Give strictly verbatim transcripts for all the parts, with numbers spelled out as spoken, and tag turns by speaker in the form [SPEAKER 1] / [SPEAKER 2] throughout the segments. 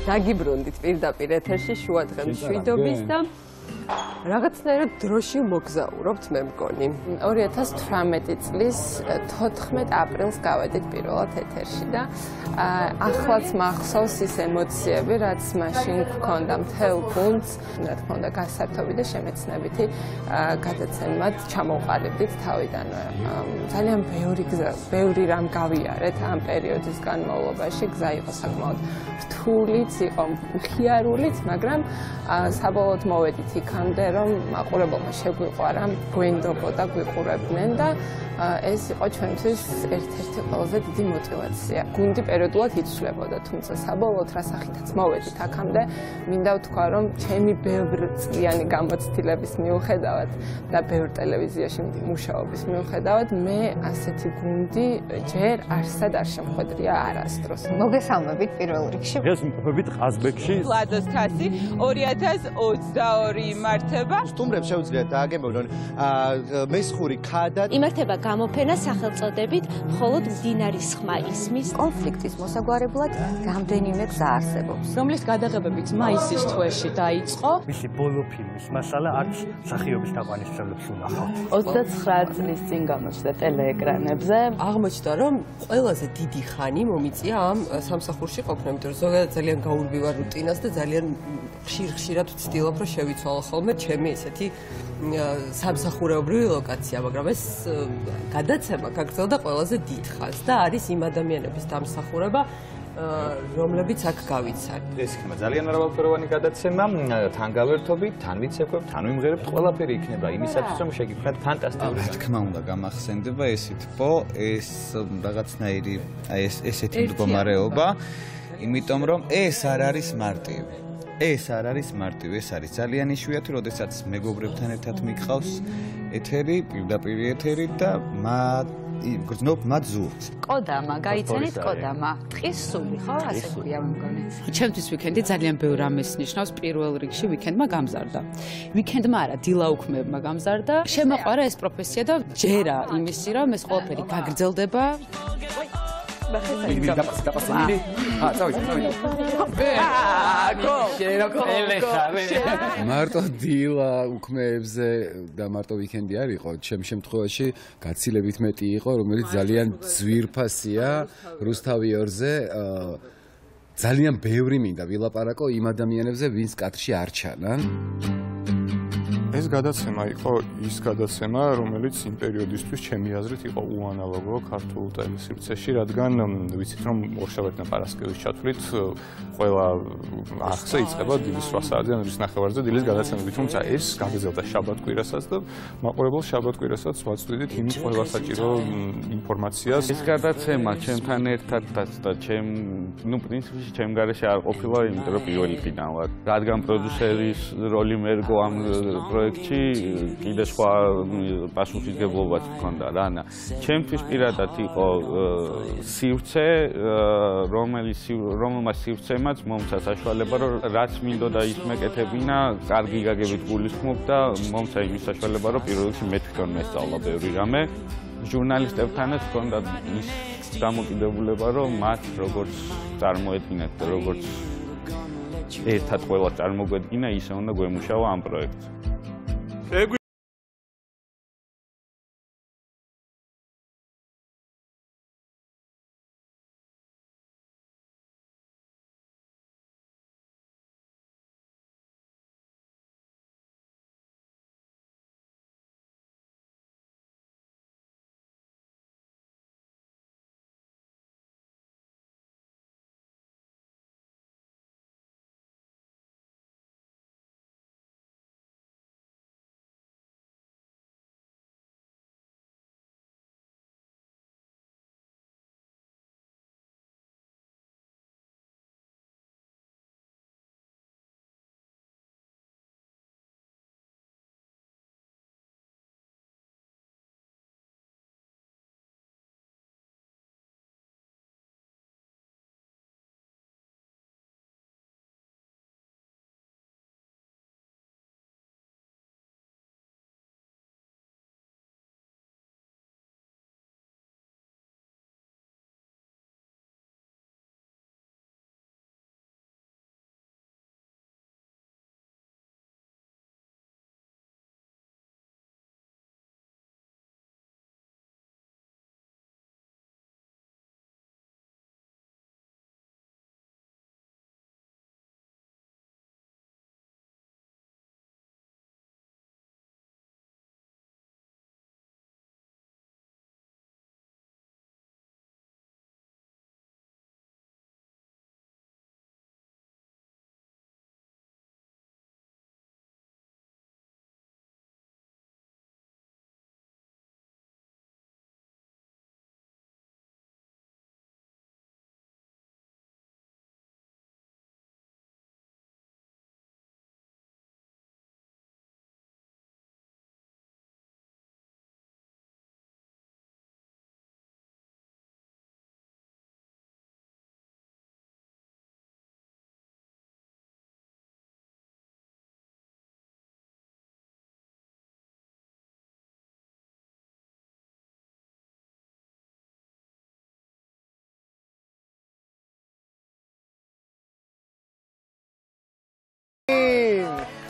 [SPEAKER 1] დაგიბრუნდით პირდაპირ ეთერში შუადღემ შვიდობის და რაღაცნაირად დროში მოგზაურობთ მე მგონი. ორი ათას თვრამეტი წლის თოთხმეტ აპრილს გავედით პირველად ეთერში და ახლაც მახსოვს ის ემოციები, რაც მაშინ გქონდა მთელ გუნდს, რა თქმა უნდა გასართობი და შემეცნებითი გადაცემად ჩამოვყალიბდით თავიდანვე. ძალიან ბევრი გზა, ბევრი რამ გავიარეთ ამ პერიოდის განმავლობაში, გზა იყო საკმაოდ რთულიც, იყო მხიარულიც, მაგრამ საბოლოოდ მოვედით იქამდე, რომ მაყურებელმა შეგვიყვარა, გვენდობოდა, გვიყურებდნენ და ეს იყო ჩვენთვის ერთ-ერთი ყველაზე დიდი мотиваცია. გუნდი პერიოდულად იცვლებოდა, თუმცა საბოლოოდ რა სახითაც მოვედით აქამდე, მინდა ვთქვა, რომ ჩემი ბევრწლიანი გამოცდილების მიუხედავად და ბევრ ტელევიზიაში მუშაობის მიუხედავად, მე ასეთი გუნდი ჯერ არსად არ შემხვედრია არასდროს.
[SPEAKER 2] მოგესალმებით პირველ რიგში.
[SPEAKER 3] დღეს ვიმყოფებით ყაზბეგში.
[SPEAKER 4] ლადოს თასი ორი ათას ოცდაორი იმართება.
[SPEAKER 5] სტუმრებს შეუძლიათ დააგებინონ მესხური ქადა.
[SPEAKER 6] იმართება გამოფენა სახელწოდებით მხოლოდ მდინარის ხმა ისმის
[SPEAKER 2] კონფლიქტის მოსაგვარებლად რამდენიმე გზა არსებობს.
[SPEAKER 4] რომლის გადაღებებიც მაისის თვეში დაიწყო.
[SPEAKER 3] მისი ბოლო ფილმის მასალა არც მსახიობის თაყვანისმცემლებს უნახავთ.
[SPEAKER 4] ოცდაცხრა წლის წინ გამოჩნდა ტელეეკრანებზე.
[SPEAKER 1] აღმოჩნდა, რომ ყველაზე დიდი ხანი მომიწია ამ სამსახურში ყოფნა, იმიტომ რომ ზოგადად ძალიან გაურბივარ რუტინას და ძალიან ხშირ-ხშირად ვცდილობ, რომ შევიცვალო ხოლმე ჩემი ესეთი სამსახურეობრივი ლოკაცია, მაგრამ ეს გადაცემა გაგრძელდა ყველაზე დიდ ხანს და არის იმ ადამიანების დამსახურება, რომლებიც აქ გავიცან.
[SPEAKER 7] ეს იქნება ძალიან მრავალფეროვანი გადაცემა, თან გავერთობით, თან ვიცეკვებთ, თან ვიმღერებთ, ყველაფერი იქნება იმისათვის, რომ შეგიქმნათ ფანტასტიკური.
[SPEAKER 8] რა თქმა უნდა, გამახსენდება ეს თბო, ეს რაღაცნაირი, აი ეს ესეთი მდგომარეობა, იმიტომ რომ ეს არ არის მარტივი. ეს არ არის მარტივი, ეს არის ძალიან იშვიათი, როდესაც მეგობრებთან ერთად მიყავს ეთერი, პირდაპირ ეთერი და მათ გრძნობ მათ ზურგს.
[SPEAKER 2] კოდამა, გაიცანით კოდამა. ტყის სული, ხო? ასე ქვია მე მგონი.
[SPEAKER 4] ჩემთვის ვიკენდი ძალიან ბევრ რამეს ნიშნავს. პირველ რიგში ვიკენდმა გამზარდა. ვიკენდმა არა, დილაუქმებმა გამზარდა. შემოყვარა ეს პროფესია და ჯერა იმისი, რომ ეს ყველაფერი გაგრძელდება.
[SPEAKER 3] დაპასებული? აა, წავიდე, წავიდე.
[SPEAKER 9] მარტო დილა უქმეებზე და მარტო ვიკენდი არ იყო, ჩემ შემთხვევაში გაცილებით მეტი იყო, რომელიც ძალიან ძვირფასია რუსთავიორზე. ძალიან ბევრი მინდა ვილაპარაკო იმ ადამიანებზე, ვინც კადრში არ ჩანან.
[SPEAKER 10] ეს გადაცემა იყო ის გადაცემა, რომელიც იმ პერიოდისთვის ჩემი აზრით იყო უანალოგო ქართულ ტელესივრცეში, რადგან ვიცით რომ ორშაბათი და პარასკევის ჩათვლით ყველა არხზე იწყება დილის რვა საათზე, რის ნახევარზე დილის გადაცემები, თუმცა ეს გაგრძელდა შაბათ-კვირასაც და მაყურებელს შაბათ-კვირასაც ვაწვდიდით იმ ყველა საჭირო ინფორმაციას.
[SPEAKER 7] ეს გადაცემა ჩემთან ერთადაც და ჩემ, ნუ პრინციპში ჩემ გარეშე არ ყოფილა, იმიტომ რომ პირველი წიდან ვარ. რადგან პროდიუსერის როლი მერგო ამ პროექტში კიდე სხვა პასუხისმგებლობაც მქონდა რა. ჩემთვის პირადად იყო სივრცე, რომელიც რომელმაც სივრცემაც მომცა საშუალება, რომ რაც მინდოდა ის მეკეთებინა, კარგი გაგებით გულისხმობ და მომცა იმის საშუალება, რომ პირველ რიგში მე თვითონ მესწავლა ბევრი რამე. ჟურნალისტებთანაც მქონდა ის დამოკიდებულება, რომ მათ როგორც წარმოედგინათ და როგორც ერთად ყველა წარმოგვედგინა, ისე უნდა გვემუშავა ამ პროექტს.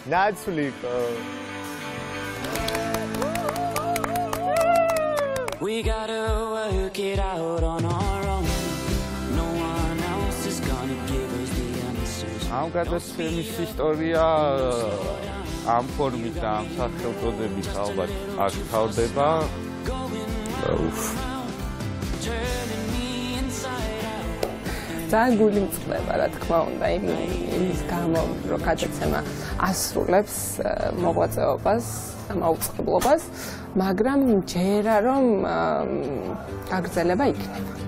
[SPEAKER 5] ნაცვლი იყო.
[SPEAKER 11] We gotta work it out on our own. No one else is gonna give us the answers.
[SPEAKER 7] ამ გადაცემის ისტორია ამ ფორმით და ამ სახელწოდებით ალბათ არ თავდება.
[SPEAKER 1] ძალიან გული მწყდება, რა თქმა უნდა, იმის გამო, რომ გადაცემა ასრულებს მოღვაწეობას, მაუწყებლობას, მაგრამ ჯერა რომ გაგრძელება იქნება.